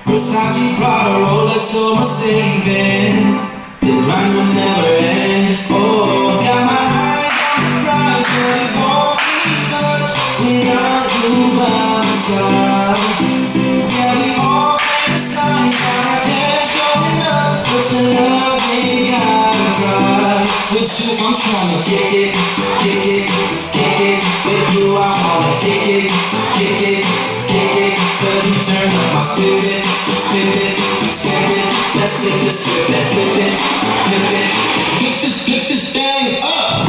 Versace, Prada, Rolex, or Mercedes. The grind will never end. Oh, got my eyes on the prize, so it won't be much without you by my side. Yeah, we all fantasize, but I can't show enough. But your love ain't got a price. With you, I'm tryna kick it, kick it, kick it. With you, I wanna kick it, kick it, kick it. Cause you turn up my spirit, spirit, spirit. Let's hit the strip and flip it, flip it. Flip this thing up.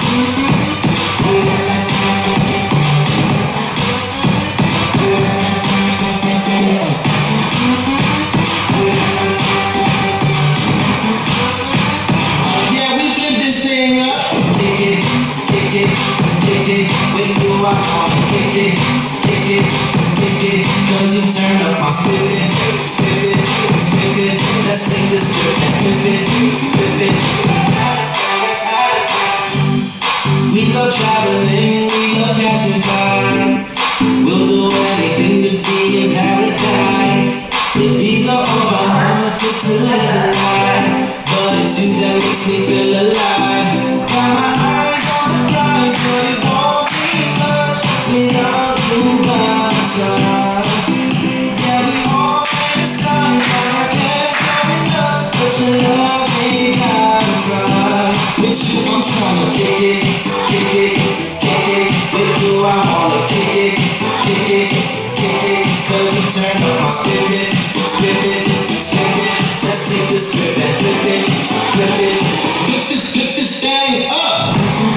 Yeah, we flip this thing up. Kick it, kick it, kick it. With you I wanna kick it, kick it, kick it. Cause you turn up my spirit, spirit, spirit. Let's take this strip and flip it, flip it. We love traveling, we love catching flights. We'll do anything to be in paradise. The beats are all behind us just to let the light. But it's you that makes me feel alive. Got my eyes on the prize, but it won't be much without you by my side. Yeah, we all fantasize, but I can't come enough. But your love ain't got a price. With you, I'm tryna kick it, kick it, kick it. With you, I wanna kick it, kick it, kick it. Cause you turn up my spirit, spirit, spirit. Let's take this strip and flip it, flip it. Flip this thing up.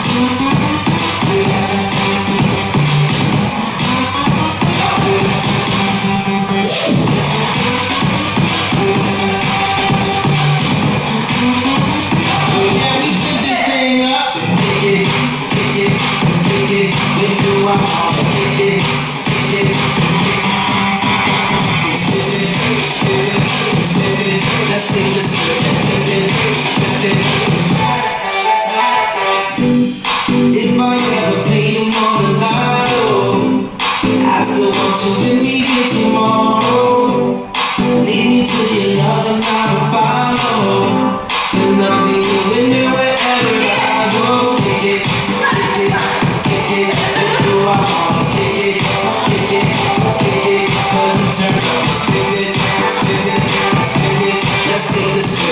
Yeah, we flip this thing up. Kick it, kick it, kick it. With you, I wanna kick it, kick it, kick it. Spit it, spit it, spit it. Let's take this strip and flip it, flip it. If I ever played them on the lotto, I still want you with me here tomorrow. Lead me to your love and I will follow. And I'll be the winner wherever I go. Kick it, kick it, kick it. With you I wanna kick it, kick it, kick it. Cause you turn up the spirit, spirit, spirit. Let's take this trip.